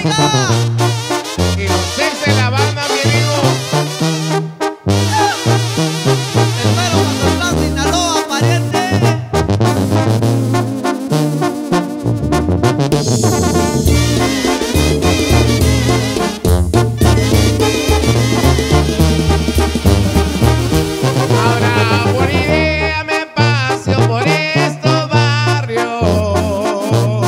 Y los seis de la banda, mi amigo. Espero Mazatlán, Sinaloa, pariente. Ahora por idea me paseo por estos barrios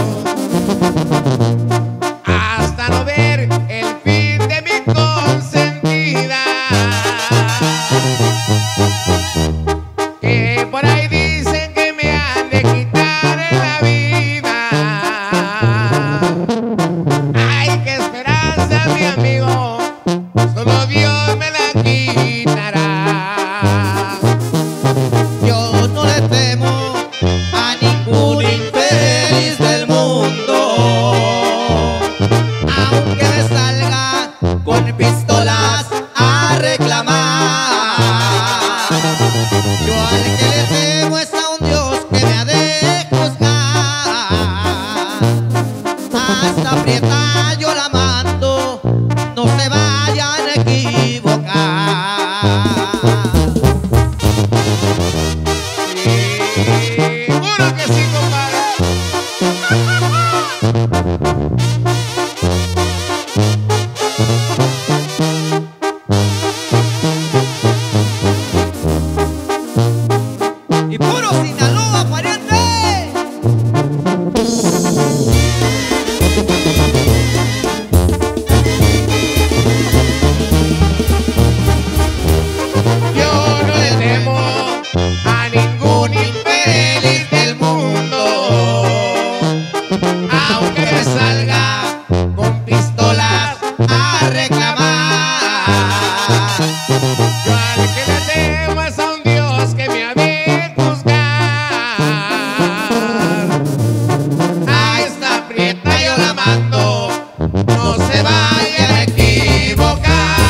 hasta no ver el fin de mi consentida, que por ahí dicen que me han de quitar en la vida. Ay, qué esperanza, mi amigo, solo Dios me la quitará. Yo no le temo a ningún infeliz del mundo, aunque me salga con pistolas a reclamar. Yo al que le temo es a un Dios que me ha de juzgar. Hasta aprieta yo la mando, no se vayan a equivocar. Seguro que sí, compadre. Y puro Sinaloa, pariente. Yo no le temo a ningún infeliz del mundo, aunque me salga con pistolas a reclamar. Yo al que le temo es a un Dios que me ha de juzgar. A esta prieta yo la mando, no se vayan a equivocar.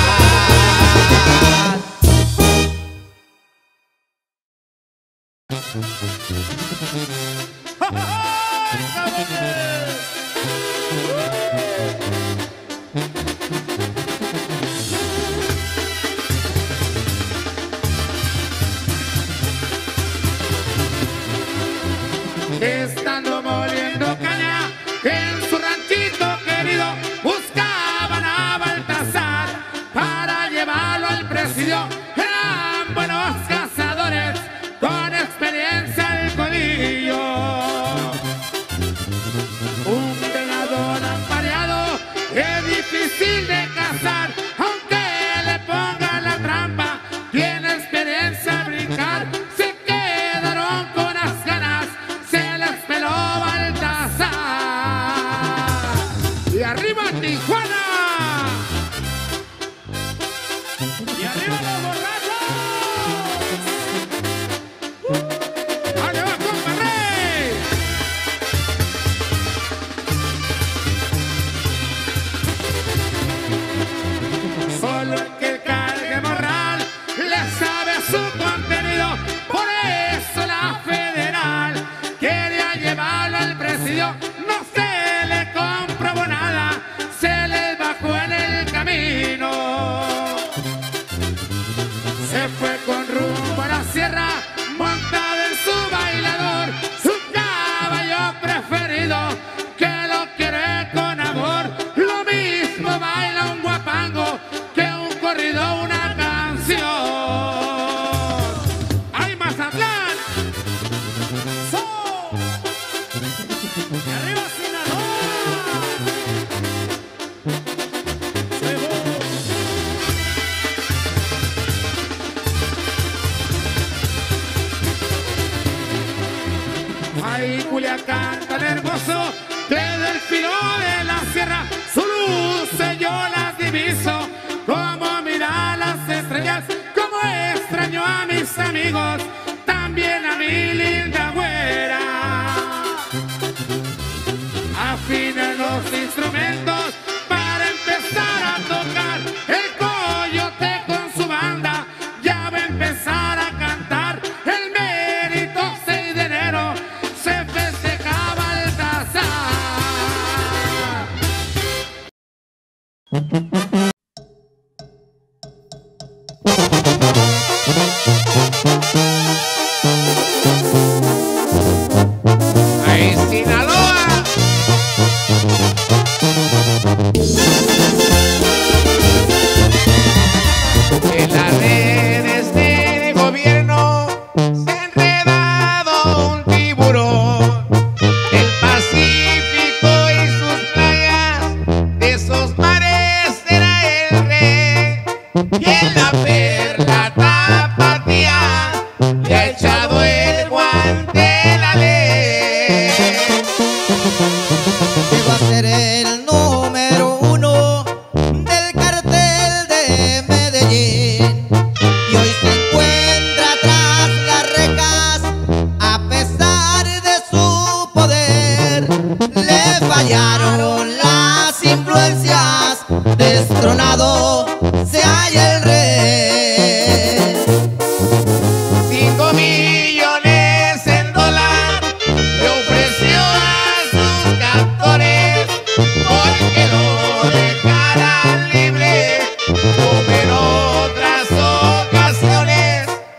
Estando moliendo caña en su ranchito querido, buscaban a Baltasar para llevarlo al presidio. Eran buenos cazadores con experiencia al colillo. Un venador apareado es difícil de cazar, aunque le pongan la trampa, tiene experiencia al brincar. Se quedaron con las ganas, se les peló Baltasar. Y arriba Tijuana. Y arriba los borrachos. ¡Ahí va, compa Rey! Solo el que cargue morral le sabe su contenido. Por eso la federal quería llevarlo al presidio. No se le comprobó nada, se le bajó en el camino. Se fue con rumbo a la sierra, montado en su bailador, su caballo preferido, que lo quiere con amor. Lo mismo baila un guapango que un corrido, una canción. ¡Ay, Mazatlán! ¡So! ¡Y arriba Sinaloa! Ay, Culiacán tan hermoso, desde el filo de la sierra, su luz yo las diviso, como mirar las estrellas, como extraño a mis amigos, también a mi linda güera. Afinen los instrumentos para empezar a tocar, el coyote con su banda ya va a empezar a cantar. El mérito 6 de enero se festeja Baltasar.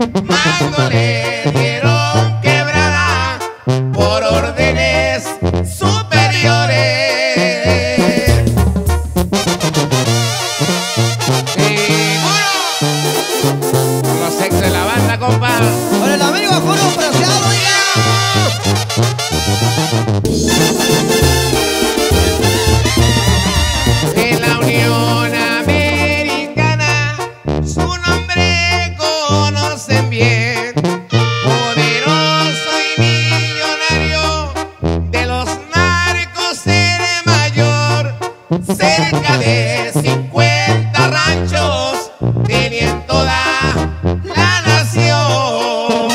Cuando le dieron quebrada por órdenes superiores. ¡Seguro! Por los ex de la banda, compa. Por el amigo Julio Preciado, En la Unión Americana su nombre conocen bien, poderoso y millonario, de los narcos el mayor, cerca de 50 ranchos tenía en toda la nación.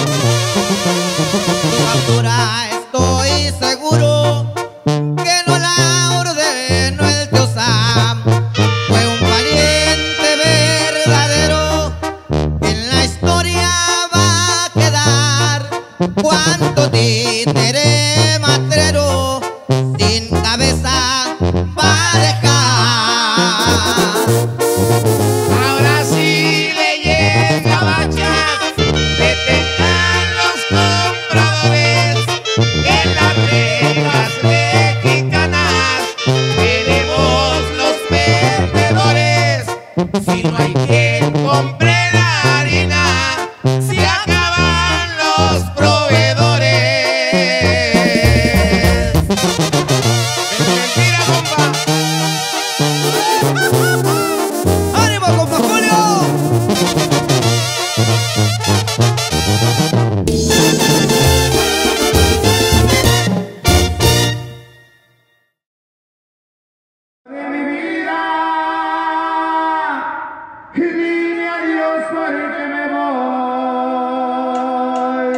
su captura estoy seguro que no la ordenó el tío Sam. Fue un valiente verdadero que en la historia va a quedar. Cuánto títere matrero sin cabeza va a dejar. Ahora sí, leyes gabachas, detengan los compradores. En las reglas mexicanas tenemos los vendedores. Si no hay quien compre la harina, se acaban los proveedores. Es mentira, compa. ¡Ánimo, compa Julio! De mi vida y dime adiós porque me voy.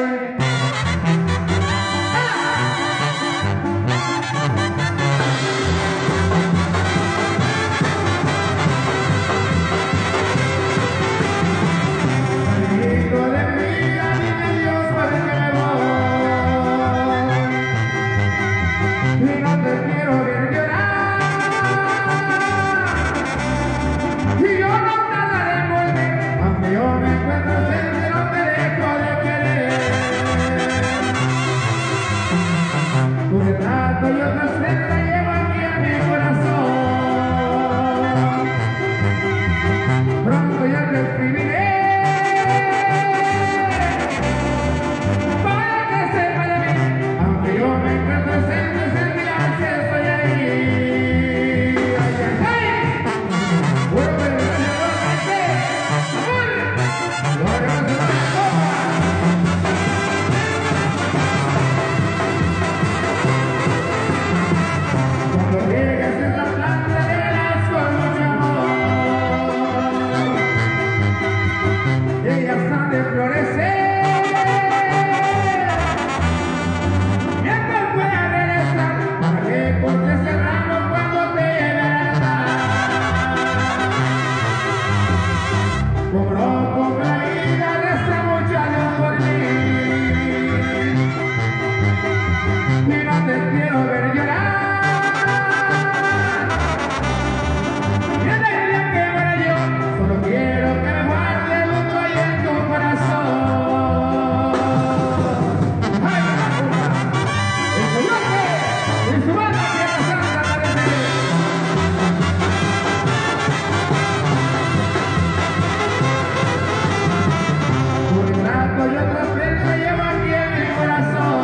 Hijo de mi vida, dime adiós porque me voy. Y no te quiero ver llorar. Y yo no tardaré en volver, aunque yo me encuentro cerca, no te dejo de querer. Tu retrato y otras letras llevo aquí en mi corazón. Pronto ya te escribiré para que sepa de mí, aunque yo me encuentro cerca, sentirás que estoy ahí. Ay, ay, ay. Vuelve, nuevamente. Amor. Lo haremos de la copa. Cuando llegues a esta planta de verás con mucho amor. Ellas han de florecer. Mientras pueda regresar, para que cortes el ramo cuando te llegue a estar. Como loco con la vida, resta mucho adiós por mí. Y no te quiero ver llorar. Y en el día que muera yo, solo quiero que me guarde luto ahí en tu corazón. ¡Ay, la puta! ¡El coyote! ¡Y su banda Tierra Santa parece! Tu retrato y otras letras llevo aquí en mi corazón.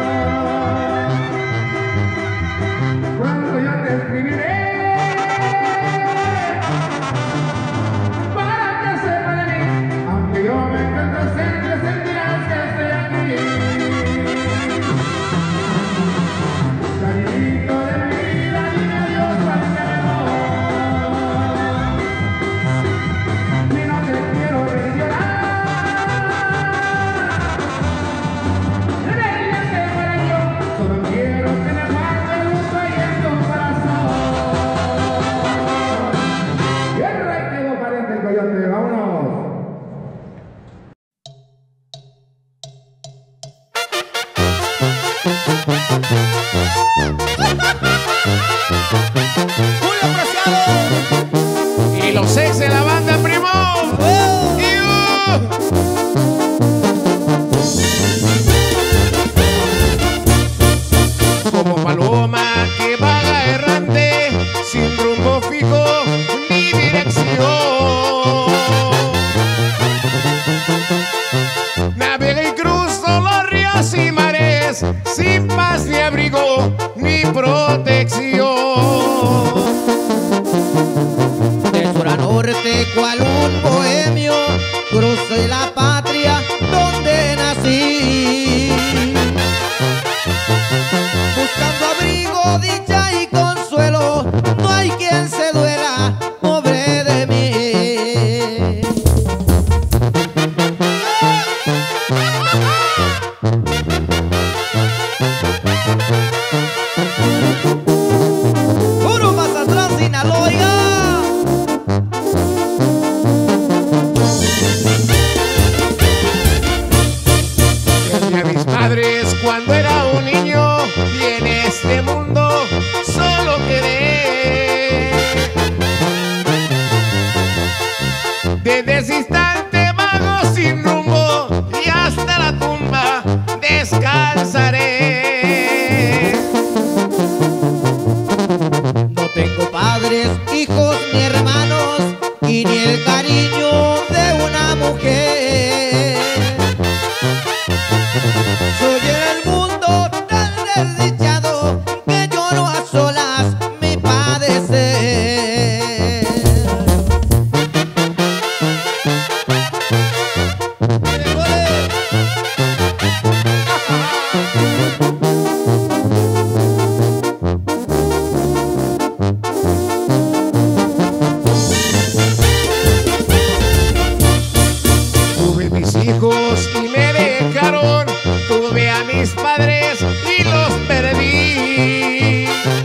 Pronto yo te escribiré para que sepa de mí, aunque yo me encuentro cerca, sentirás que estoy aquí. Caminito de mi vida, dime adiós porque me voy. Y no te quiero ver llorar. En el día que muera yo, solo quiero que me guarde luto ahí en tu corazón. Guerra y quedó pariente el coyote, vámonos. Julio Preciado y los ex de la banda, primo. ¡Iu! Navego y cruzo los ríos y mares, sin paz ni abrigo ni protección. De sur a norte, cual un bohemio, crucé la patria donde nací, buscando abrigo, dicha y consuelo. No hay quien se duela, pobre de mí. Puro Mazatlán, Sinaloa. Perdí a mis padres cuando era un niño y en este mundo solo quedé. Desde ese instante vago sin rumbo y hasta la tumba descansaré. No tengo padres, hijos ni hermanos, y ni el cariño de una mujer. Soy en el mundo tan desdichado que lloro a solas mi padecer. Tuve mis hijos y me dejaron, tuve a mis padres y los perdí.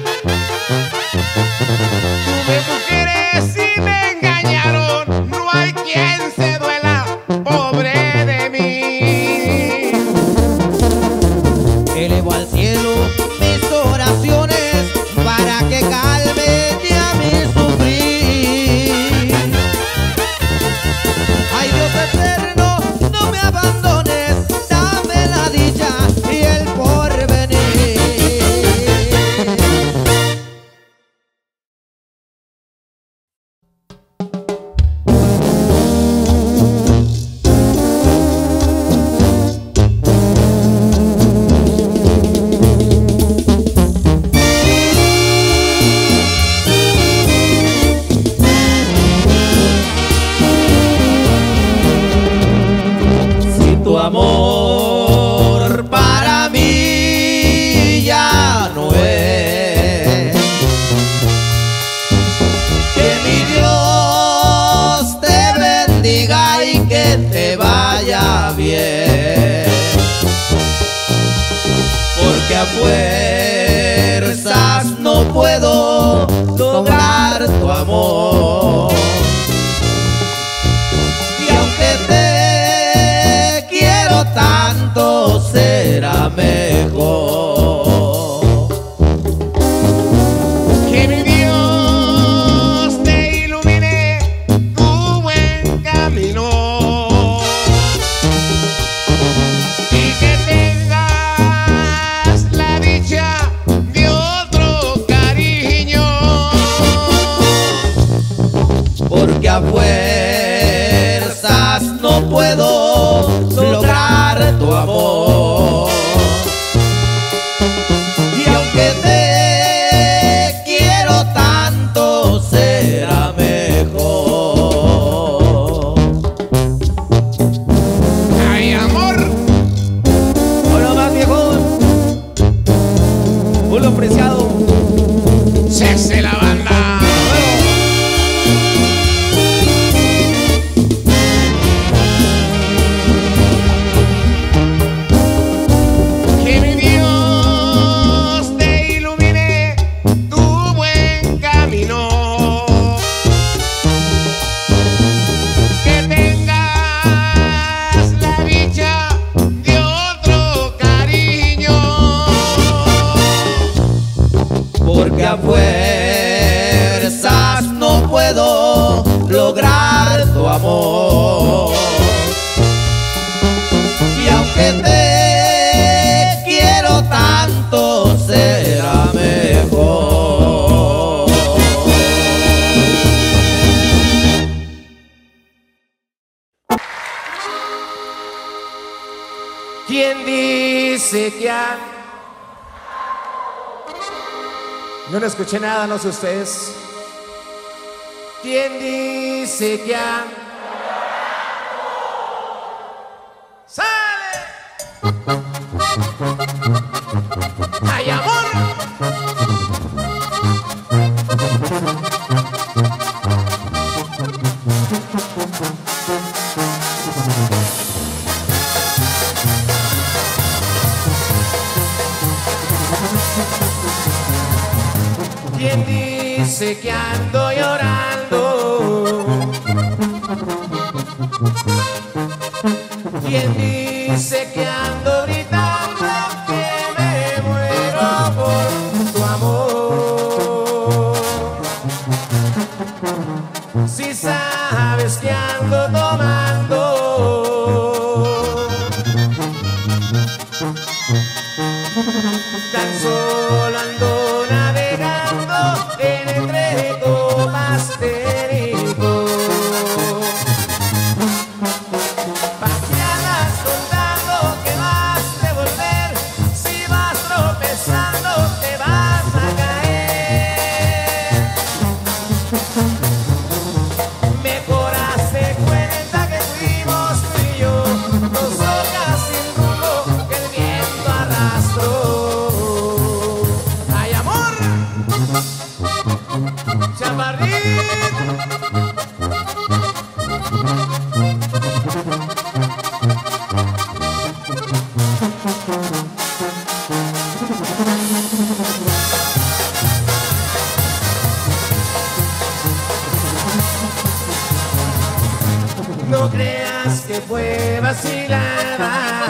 Tuve mujeres y me engañaron, no hay quien se duela, pobre de mí. Elevo al cielo mis oraciones para que calme ya mi sufrir. Ay, Dios eterno, no me abandones, dame la dicha y el porvenir. Si tu amor para mí ya no es, que mi Dios te bendiga y que te vaya bien, porque a fuerzas no puedo lograr tu amor. Y aunque te quiero tanto, será mejor Que mi Dios te ilumine tu buen camino y que tengas la dicha de otro cariño, porque a fuerzas no puedo lograr tu amor. Y aunque te quiero tanto, será mejor. ay amor, Hola más viejo, pueblo preciado. se hace la banda. Que mi Dios te ilumine tu buen camino, que tengas la dicha de otro cariño. ¿Quién dice que han... No le escuché nada, no sé ustedes. ¿Quién dice que han... ¡Sale! ¡Ay, amor! ¿Quién dice que ando llorando? ¿Quién dice que ando gritando que me muero por tu amor? Si sabes que ando tomando, tan solo ando navegando entre copas de rico. ¿Para qué andas contando que vas a volver? Si vas tropezando te vas a caer. Mejor hazte cuenta que fuimos tú y yo, dos hojas sin rumbo que el viento arrastró. ¡Ay, amor! ¡Chaparrín! No creas que fue vacilada.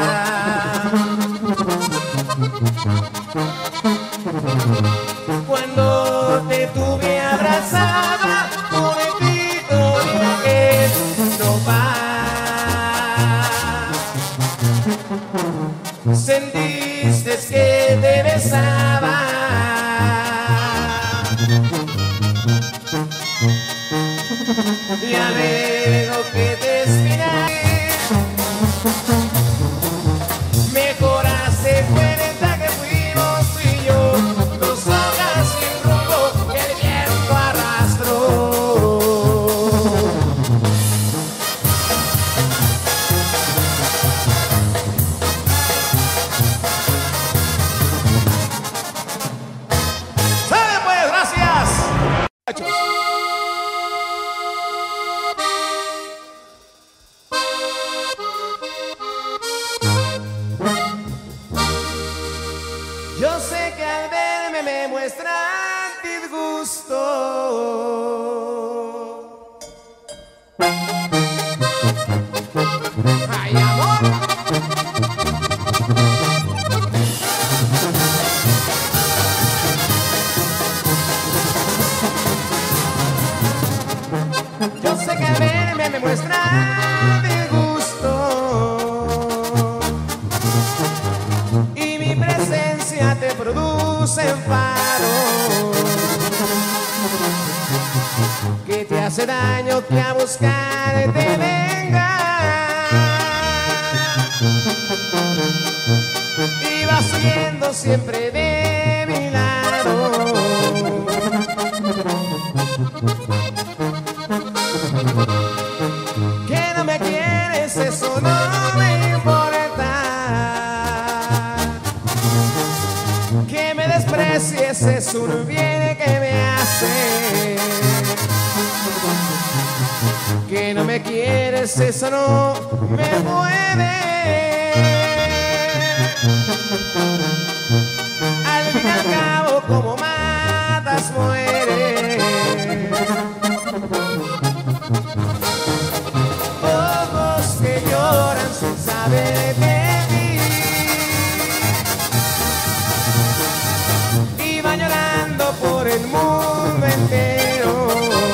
Cuando te tuve abrazada, pobrecito, mira que no vas. Sentiste que te besaba. Ya veo que te espinaste. Mejor hace cuenta que fuimos tú y yo, dos hojas sin rumbo que el viento arrastró. ¡Sale pues! ¡Gracias! Yo sé que al verme me muestran disgusto. ¡Ay, amor! Yo sé que al verme me muestran disgusto. Y mi presencia te produce enfado, que te hace daño, que a buscar te venga. Y vas siendo siempre de mi lado. Que no me quieres, eso no me importa. Que me desprecies es un bien que me hace. Que no me quieres, eso no me mueve. Al fin y al cabo, como matas, mueres. Ojos que lloran sin saber de ti, y van llorando por el mundo entero.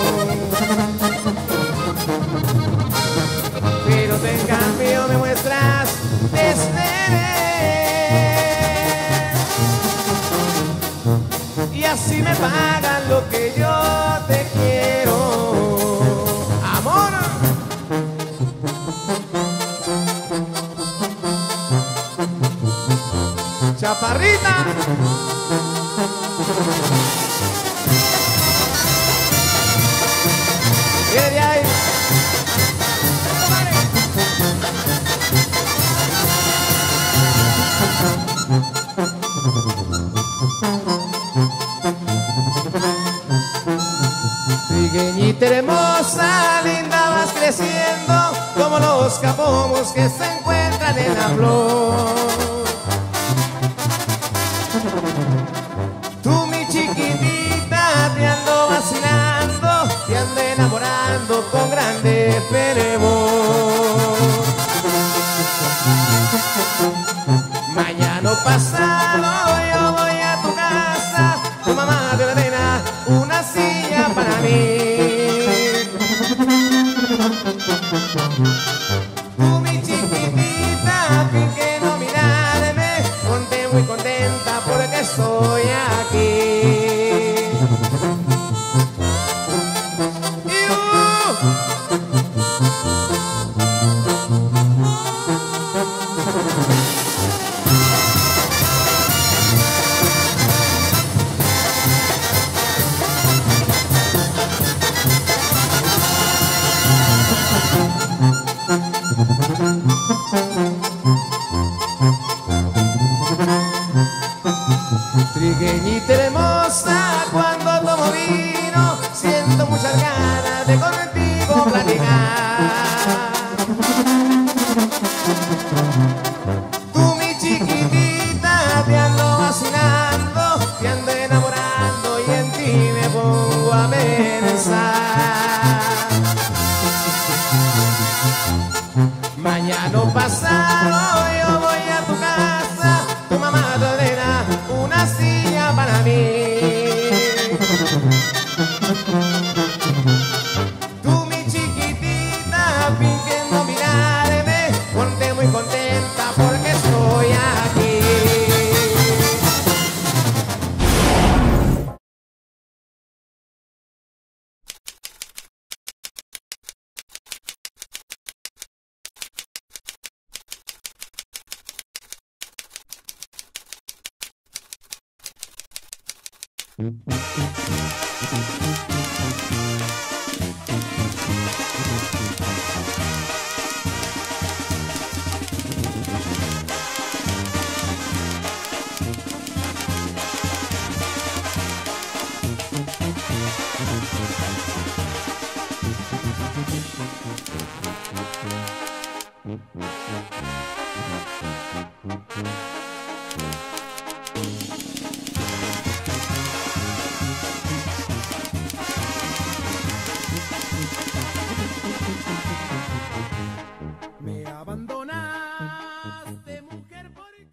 Pero tú en cambio me muestras desinterés, y así me pagan lo que yo te quiero. Amor. Rosita. Viene de ahí. Trigueñita hermosa, linda, vas creciendo como los capomos que se encuentran en la flor. Tú, mi chiquitita, te ando vacilando, te ando enamorando con grande fervor. Mañana pasado yo voy a tu casa, tu mamá te ordena una silla para mí. Tú, mi chiquitita, fin que no mirarme, ponte muy contenta porque estoy aquí. Trigueñita hermosa, cuando tomo vino, siento muchas ganas de contigo platicar. Tú, mi chiquitita, te ando vacilando, te ando enamorando y en ti me pongo a pensar. Mañana pasado yo voy a tu casa, tu mamá te ordena una silla para mí. Tú, mi chiquitita, fingiendo mirarme, ponte muy contenta porque estoy aquí. Me abandonaste, mujer, porque...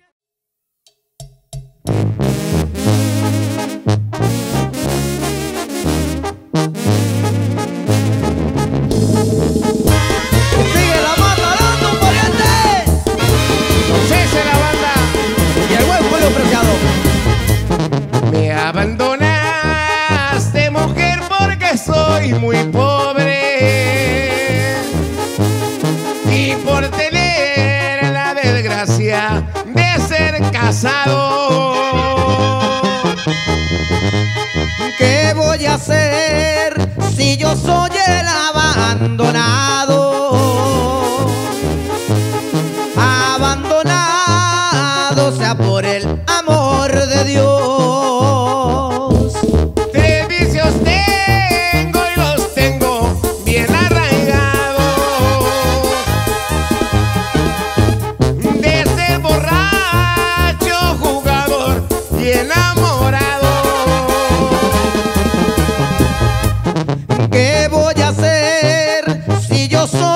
Sigue la mata, dando un pariente. Cese la banda y el buen pueblo preciado. Me abandonaste, mujer, porque soy muy pobre y por tener la desgracia de ser casado. ¿Qué voy a hacer si yo soy el abandonado? Abandonado sea por el amor de Dios. Tres vicios tengo y los tengo bien arraigados. De ser borracho, jugador y enamorado. ¿Qué voy a hacer si yo soy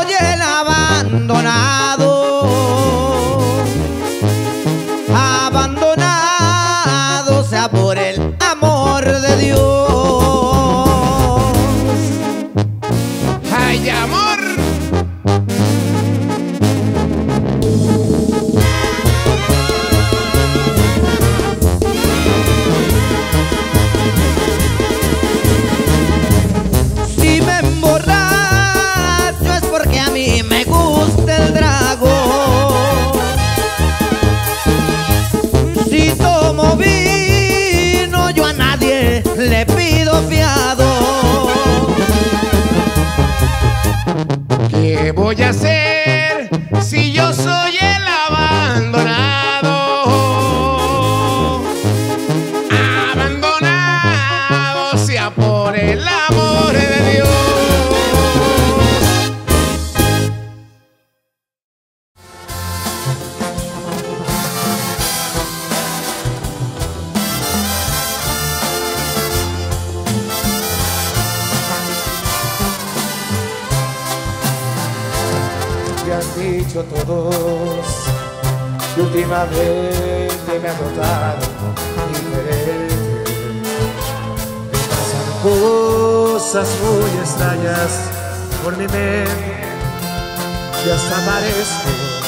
dicho todos que últimamente me ha notado diferente. Me pasan cosas muy extrañas por mi mente y hasta parezco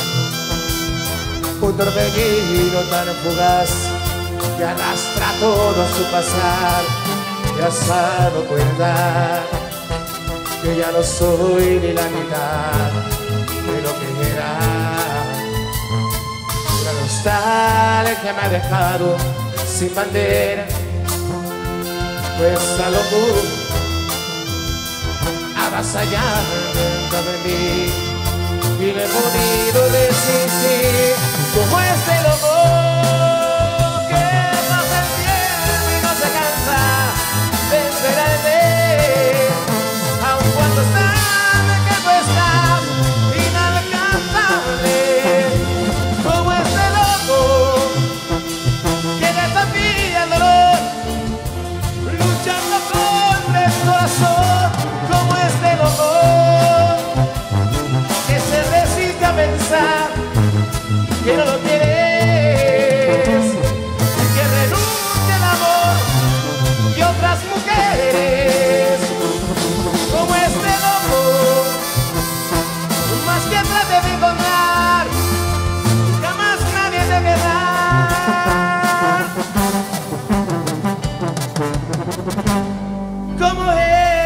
un torbellino tan fugaz que arrastra todo a su pasar. Te has dado cuenta que ya no soy ni la mitad de lo que era. La nostalgia me ha dejado sin bandera, pues esta locura avasallando de mí y le he podido resistir como este loco que pasa el tiempo y no se cansa de esperarte, aun cuando es tarde que tú estás inalcanzable, como este loco que desafía el dolor, luchando contra el corazón, como este loco que se resiste a pensar que no lo quieres, que renuncia al amor y otras mujeres, como este loco, más que trate de encontrar, jamás nadie te querrá. Como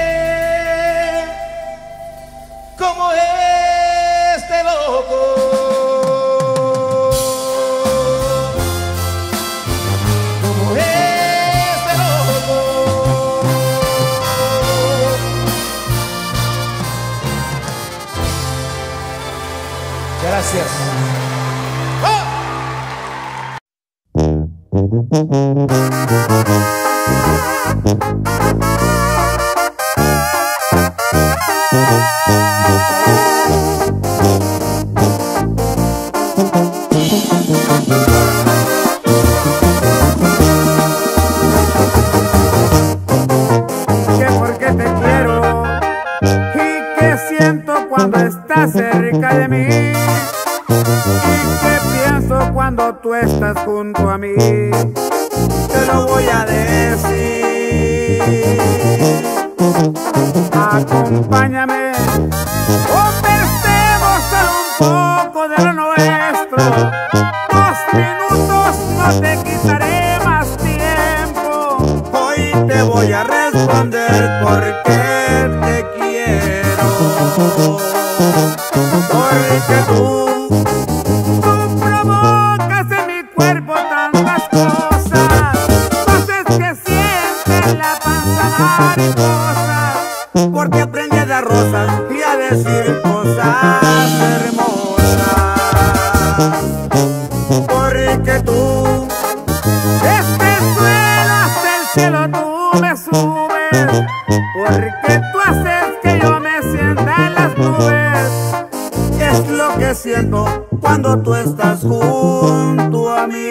este loco. Gracias. Que porque te quiero y que siento cuando estás cerca de mí, y que pienso cuando tú estás junto a mí, te lo voy a decir. Acompáñame, conversemos un poco de lo nuestro. 2 minutos, no te quitaré más tiempo. Hoy te voy a responder porque te quiero. Porque tú provocas en mi cuerpo tantas cosas, haces que sienten la panza mariposa, porque aprendí a dar rosas y a decir cosas hermosas. Porque tú, este suelo hasta el cielo tú me subes, porque tú haces que yo me sienta en las nubes. Es lo que siento cuando tú estás junto a mí.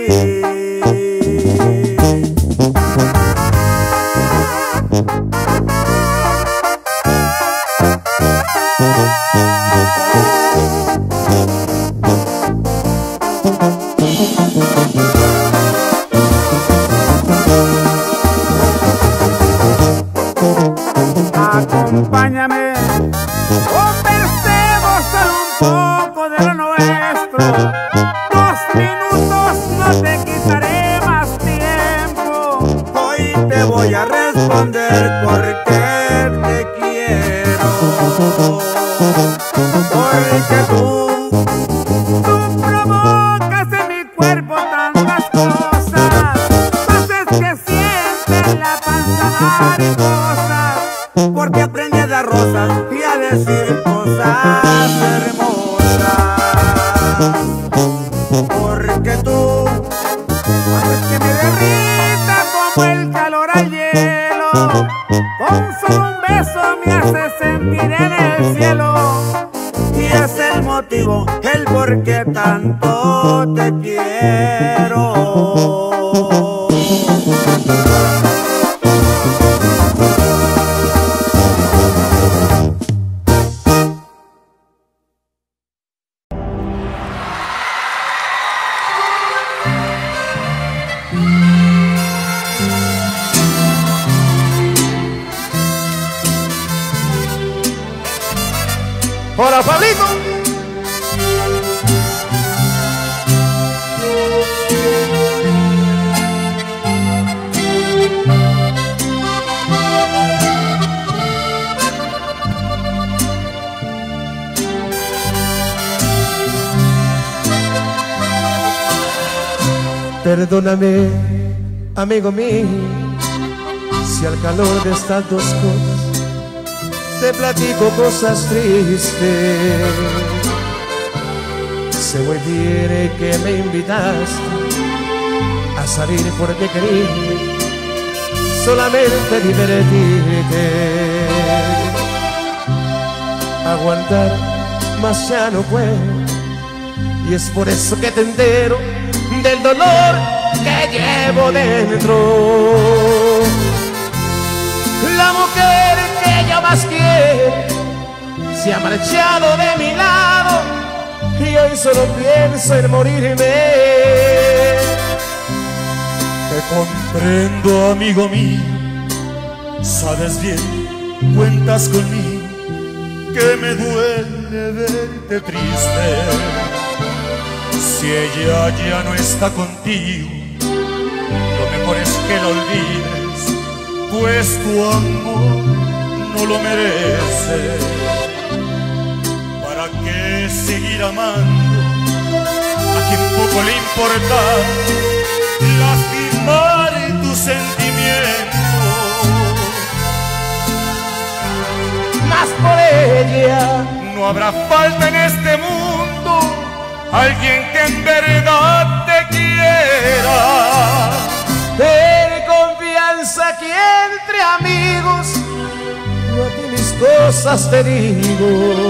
Acompáñame, conversemos un poco de lo nuestro. 2 minutos, no te quitaré más tiempo. Hoy te voy a responder porque te quiero. Porque tú provocas en mi cuerpo tantas cosas, haces que sienten la panza mariposa, porque aprendí a dar rosas y a decir cosas hermosas. Porque tú haces que me derrita como el calor al hielo, con solo un beso me haces sentir en el cielo, y es el motivo, el por qué tanto te quiero. Para Pablito. Perdóname, amigo mío, si al calor de estas dos cosas te platico cosas tristes. Sé muy bien que me invitaste a salir porque quería solamente divertirte. Aguantar más ya no puedo, y es por eso que te entero del dolor que llevo dentro. La mujer que yo más quiero se ha marchado de mi lado y hoy solo pienso en morirme. Te comprendo, amigo mío, sabes bien, cuentas conmigo, que me duele verte triste. Si ella ya no está contigo, lo mejor es que la olvides, pues tu amor no lo merece. ¿Para qué seguir amando a quien poco le importa lastimar tus sentimientos? Más por ella no habrá falta en este mundo alguien que en verdad te quiera. Ten confianza que entre amigos yo a ti mis cosas te digo.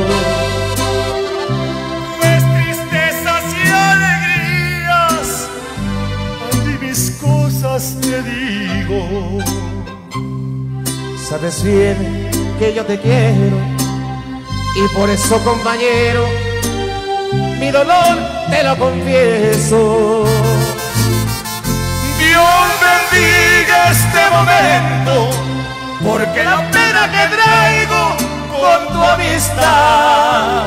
Mis tristezas y alegrías, a ti mis cosas te digo. Sabes bien que yo te quiero y por eso, compañero, mi dolor te lo confieso. Dios bendiga este momento, porque la pena que traigo con tu amistad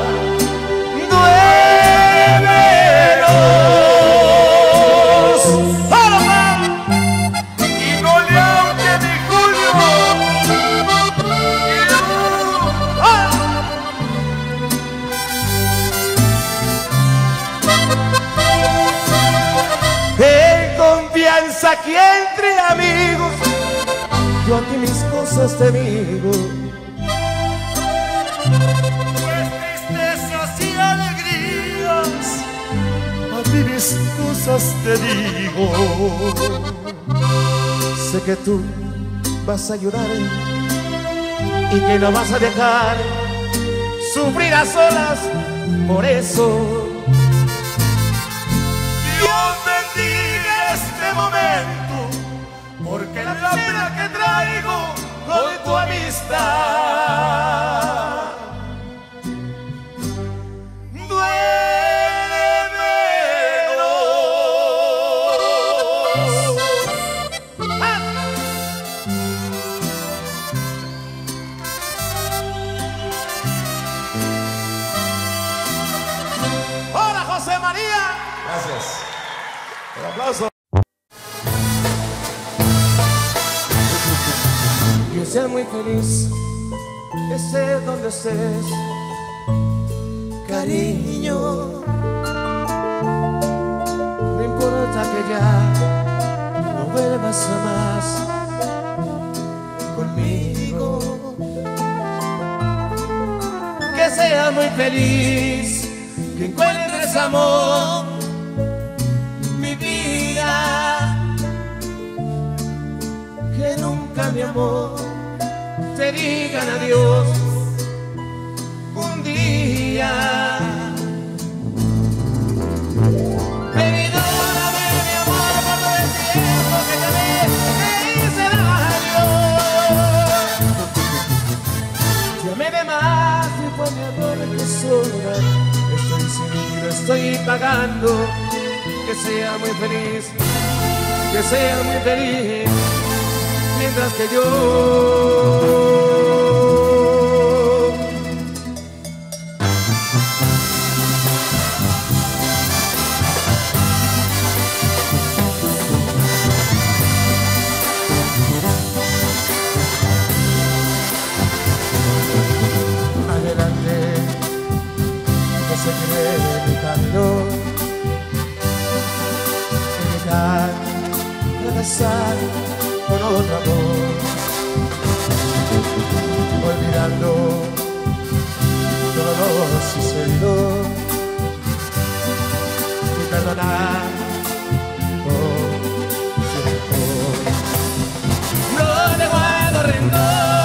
y no le aunque mi Julio. Ten confianza que entre amigos yo a ti mis cosas te digo. Pues tristezas y alegrías, a ti mis cosas te digo. Sé que tú vas a ayudar y que no vas a dejar sufrir a solas por eso. Dios bendiga este momento, porque la pena que traigo con tu amistad ¡Hola, José María! Gracias. Un aplauso. Que seas muy feliz, estés donde estés, cariño. No importa que ya no vuelvas más conmigo. Que seas muy feliz, que encuentres amor, mi vida. Que nunca, mi amor, te digan adiós un día. Perdóname, mi amor, por todo el tiempo que te hice daño. Te amé de más y fue mi amor que sobra. Estoy sin ti, lo estoy pagando. Que sea muy feliz, que sea muy feliz, mientras que yo casar con otro amor, olvidando todo lo sucedido y perdonar por su rencor. No te guardo rencor,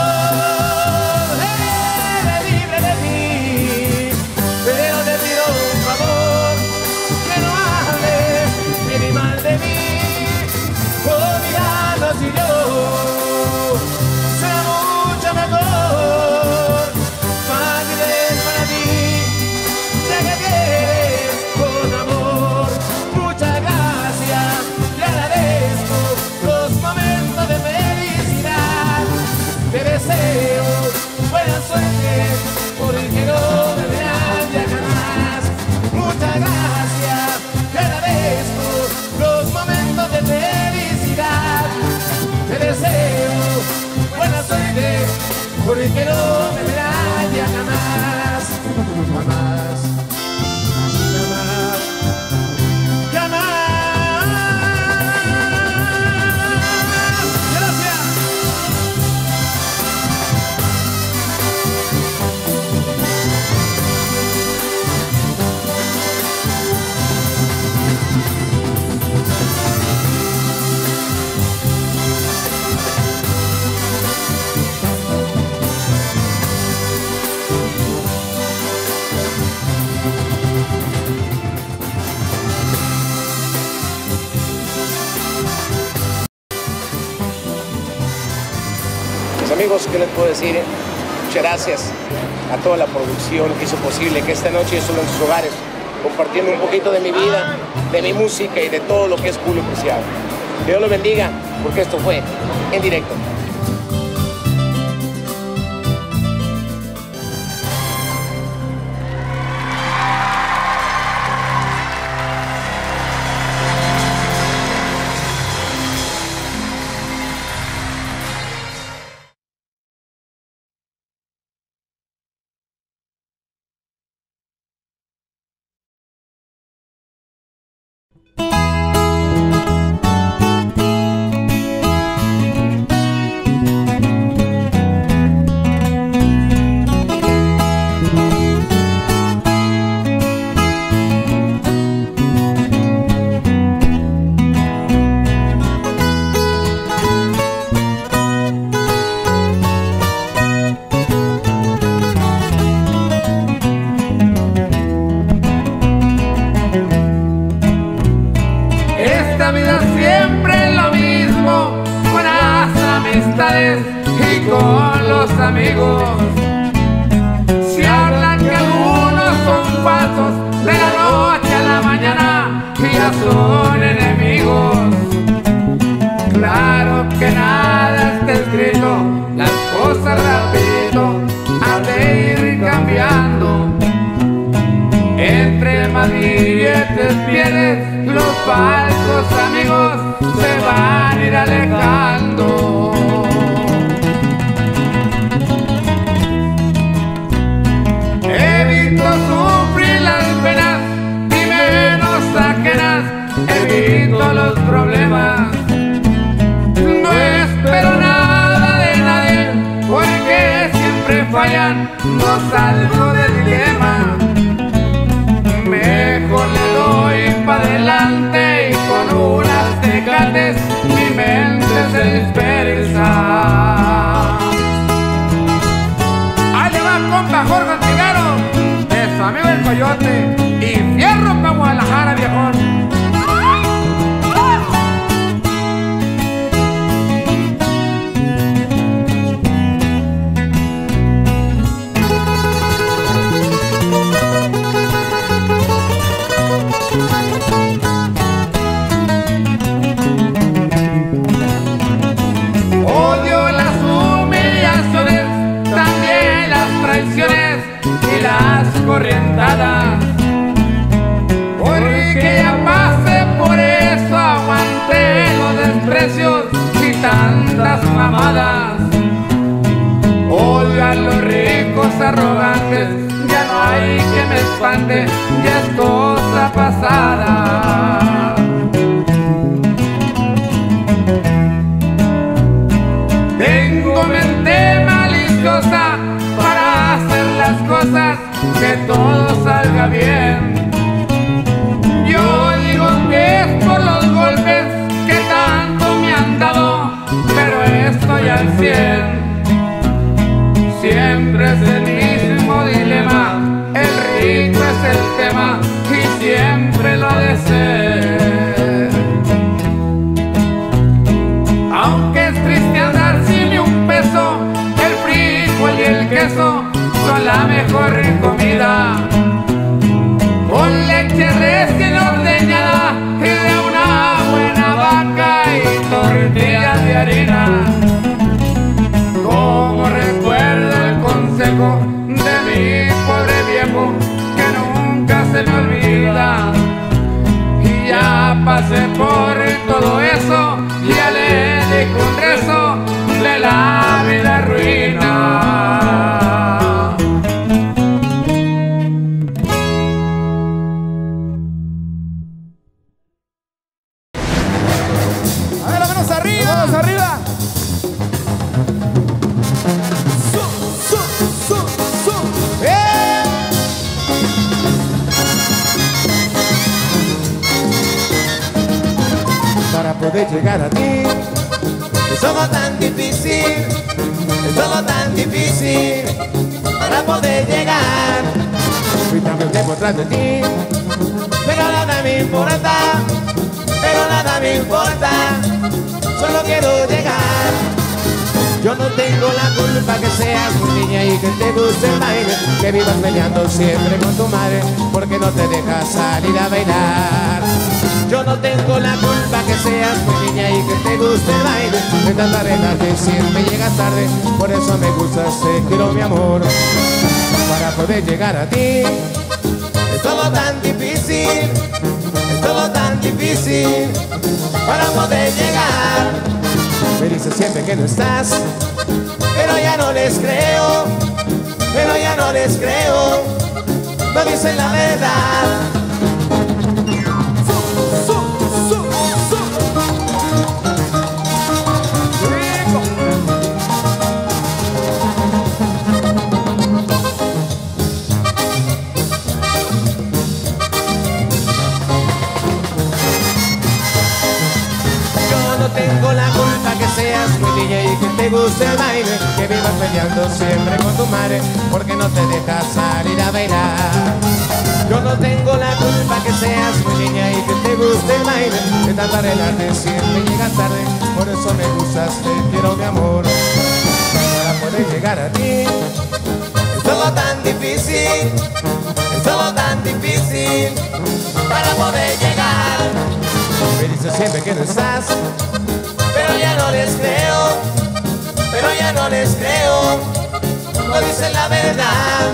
eres libre de mí, pero te pido un favor, que no hables ni mal de mí. Olvidarnos y yo será mucho mejor, fácil es para ti, ya que quieres con amor. Muchas gracias, te agradezco los momentos de felicidad. Te deseo buena suerte, porque no me verás ya jamás. Muchas gracias, te agradezco los momentos de felicidad. Te deseo buena suerte, porque no me verás ya jamás, jamás, jamás, jamás. Gracias. Mis amigos, ¿qué les puedo decir? Muchas gracias a toda la producción que hizo posible que esta noche estuve en sus hogares compartiendo un poquito de mi vida, de mi música y de todo lo que es Julio Preciado. Dios los bendiga, porque esto fue En Directo. Esta vida siempre es lo mismo, con las amistades y con los amigos. Si hablan que algunos son falsos, de la noche a la mañana ya son enemigos. Claro que nada está escrito, las cosas rapidito han de ir cambiando. Entre más billetes pierdes, los falsos amigos se van a ir alejando. Evito sufrir las penas y menos ajenas, evito los problemas. No espero nada de nadie, porque siempre fallan, no salgo del dilema. Mejor le doy pa' adelante y con unas tecates mi mente se dispersa. Ahí le va compa Jorge Antigaro, de su amigo el Coyote, y fierro pa' Guadalajara, viejón. Odio las humillaciones, también las traiciones y las corrientadas, porque ya pasé por eso, aguanté los desprecios y tantas mamadas. Odio a los ricos arrogantes, ya no hay que me espante, ya es cosa pasada. pasé por todo eso, ya le dije un rezo de la vida ruina. A ver, manos arriba. Manos arriba. Para poder llegar a ti Es todo tan difícil, es todo tan difícil para poder llegar. fui tanto tiempo atrás de ti, Pero nada me importa, pero nada me importa, solo quiero llegar. yo no tengo la culpa que seas muy niña y que te guste el baile, que vivas peleando siempre con tu madre porque no te dejas salir a bailar. Yo no tengo la culpa que seas muy niña y que te guste el baile, de tanta arreglarte siempre llegas tarde, por eso me gustas, te quiero mi amor. Para poder llegar a ti Es todo tan difícil, es todo tan difícil para poder llegar. me dices siempre que no estás, Pero ya no les creo, pero ya no les creo, no dicen la verdad. yo no tengo la culpa que seas muy niña y que te guste el baile, que vivas peleando siempre con tu madre porque no te dejas salir a bailar. Yo no tengo la culpa que seas muy niña y que te guste el baile, de tanto arreglarte siempre llegas tarde, por eso me gustas, te quiero mi amor. Para poder llegar a ti Es todo tan difícil, es todo tan difícil para poder llegar. me dices siempre que no estás, Pero ya no les creo, pero ya no les creo, no dicen la verdad.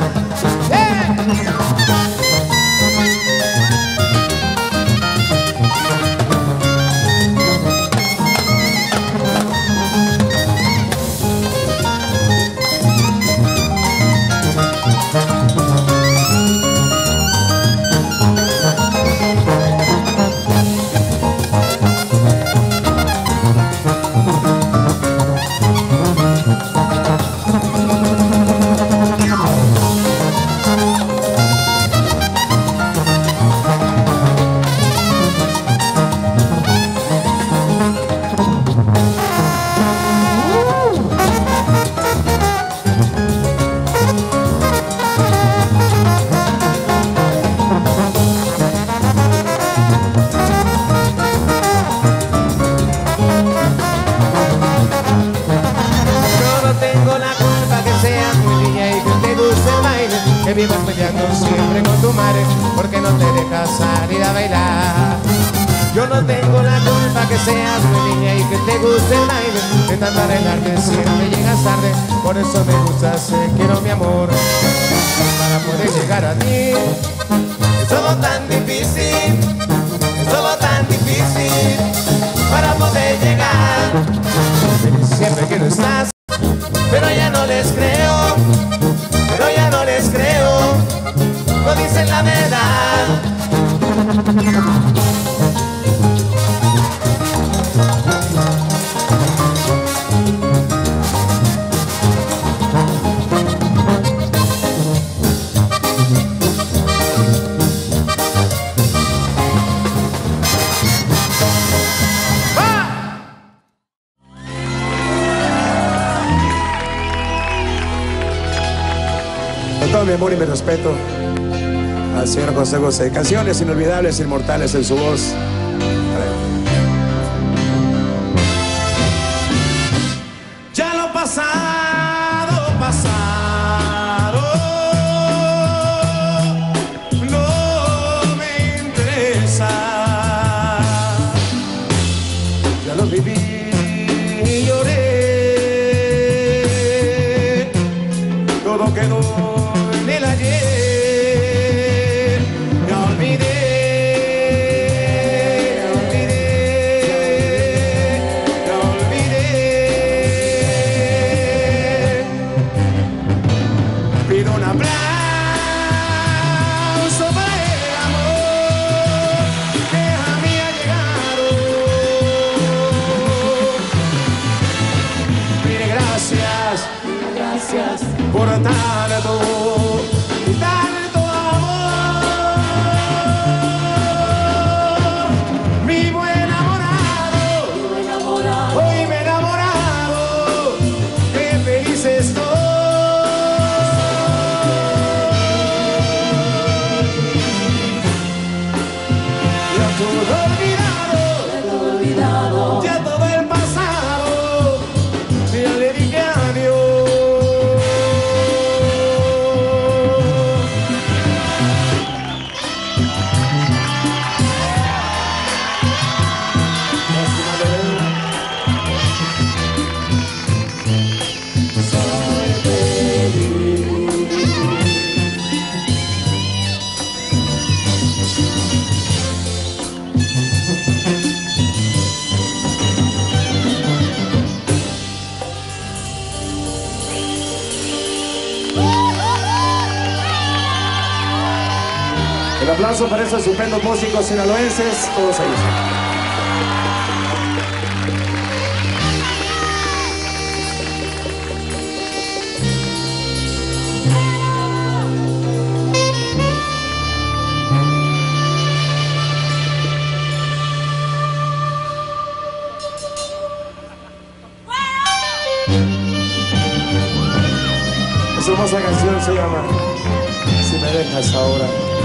que vivas peleando siempre con tu madre porque no te dejas salir a bailar. Yo no tengo la culpa que seas muy niña y que te guste el baile, de tanto arreglarte siempre llegas tarde, por eso me gustas, quiero mi amor. Para poder llegar a ti Es todo tan difícil, es todo tan difícil para poder llegar. siempre que no estás, pero ya no les creo, pero ya no les creo, no dicen la verdad. Con todo mi amor y mi respeto al señor José José. Canciones inolvidables, inmortales en su voz. ya lo pasado, pasado, no me interesa. Ya lo viví y lloré, todo quedó en el ayer. Me olvidé aplauso para esos estupendos músicos sinaloenses, todos ellos. Esa hermosa canción se llama Si me dejas ahora.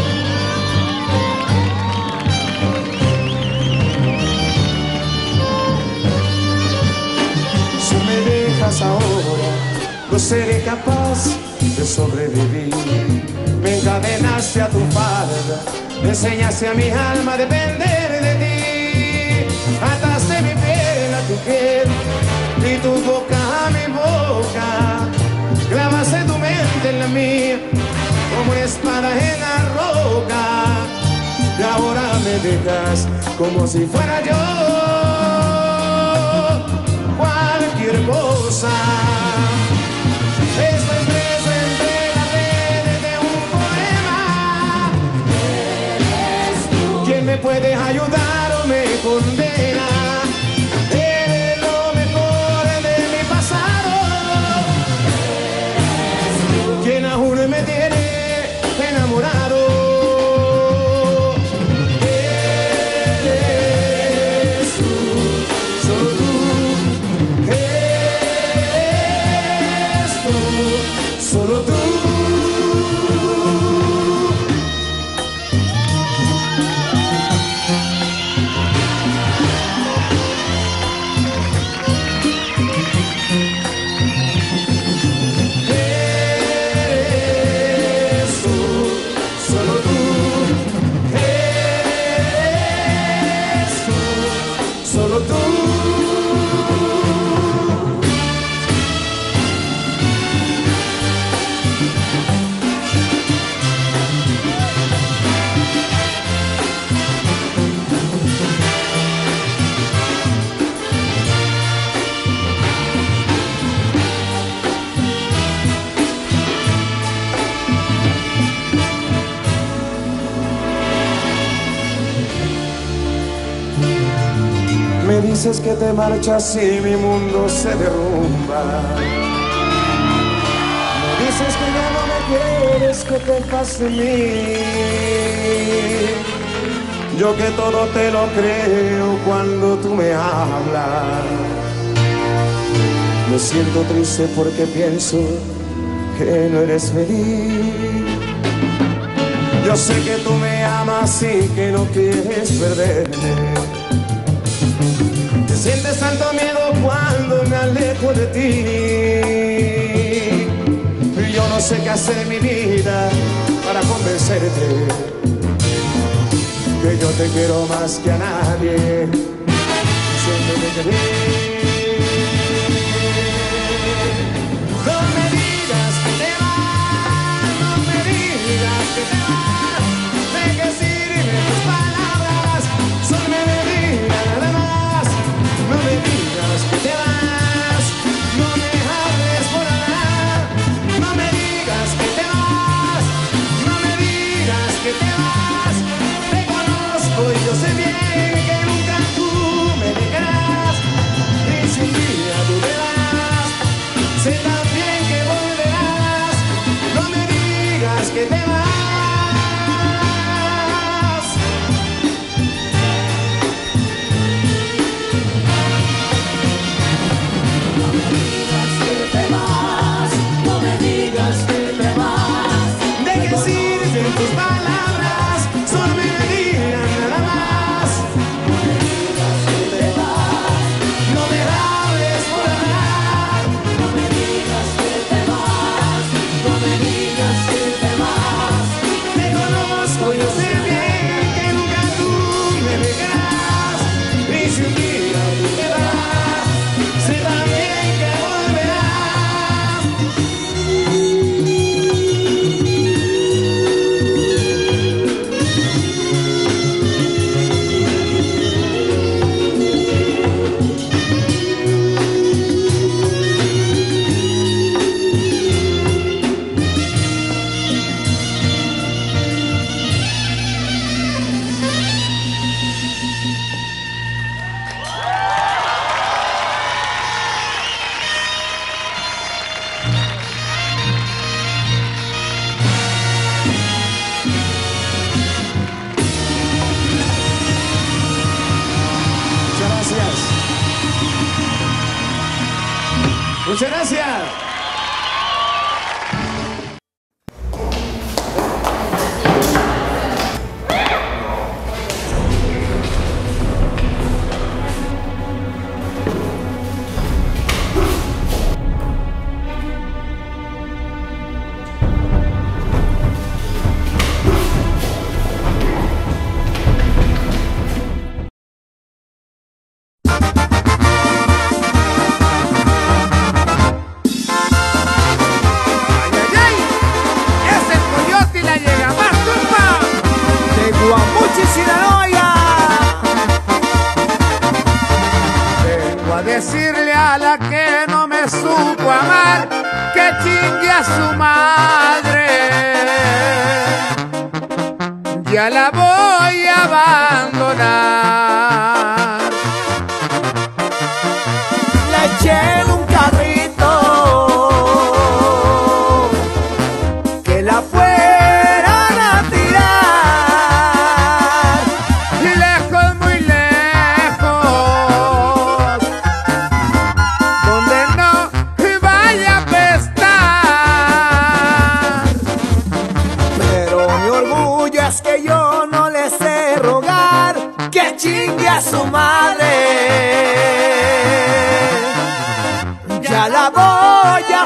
Si me dejas ahora, no seré capaz de sobrevivir. Me encadenaste a tu falda, me enseñaste a mi alma a depender de ti. Ataste mi piel a tu piel y tu boca a mi boca. Clavaste tu mente en la mía como espada en la roca. Y ahora me dejas como si fuera yo cualquier cosa. Estoy preso entre las redes de un poema. Eres tú quien me puede ayudar o me condena. Eres lo mejor de mi pasado. Eres tú quien aún me tiene enamorado. Eres tú, solo tú. Eres tú, solo tú. Eres tú, solo tú. Eres tú, solo tú. Me dices que te marchas y mi mundo se derrumba. Me dices que ya no me quieres, que te vas de mí. Yo que todo te lo creo cuando tú me hablas. Me siento triste porque pienso que no eres feliz. Yo sé que tú me amas y que no quieres perderme. Sientes tanto miedo cuando me alejo de ti. Y yo no sé qué hacer en mi vida para convencerte que yo te quiero más que a nadie. Siempre te quedé. No me digas que te vas, no me digas que te vas. ¿De qué sirven tus palabras? Solo me digas nada más. No me digas que te vas, no me hables por hablar. No me digas que te vas, no me digas que te vas. Te conozco y yo sé bien que nunca tú me dejarás. Y Muchas gracias. Decirle a la que no me supo amar que chingue a su madre. Ya la voy a abandonar. La eché en un carrito que la fueran a tirar lejos, muy lejos, donde no vaya a apestar. Pero mi orgullo es que yo no le sé rogar que chingue a su madre. Ya la voy a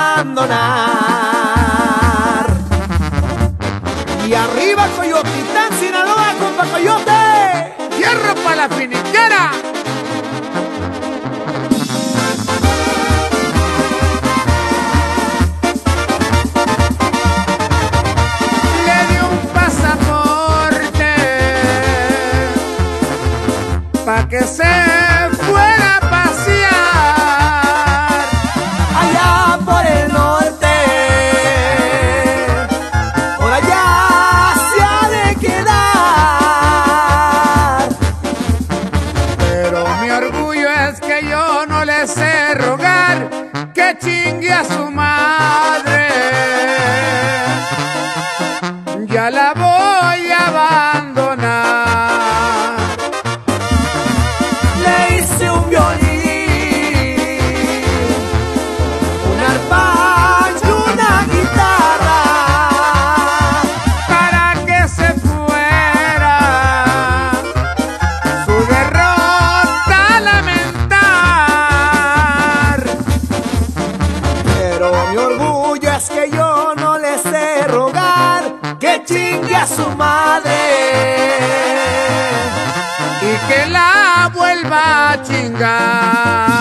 abandonar. Y arriba Coyotitán, Sinaloa, compa Coyote. ¡Hierro para la finiquera! Le di un pasaporte pa' que se fuera a pasear allá por el norte, por allá se ha de quedar. pero mi orgullo es que yo no le sé rogar que chingue a su madre. Ya la voy a abandonar. Le hice un violín, un arpa y una guitarra Para que se fuera su derrota a lamentar. pero mi orgullo es que yo no le sé rogar que chingue a su madre. Y que la vuelva a chingar.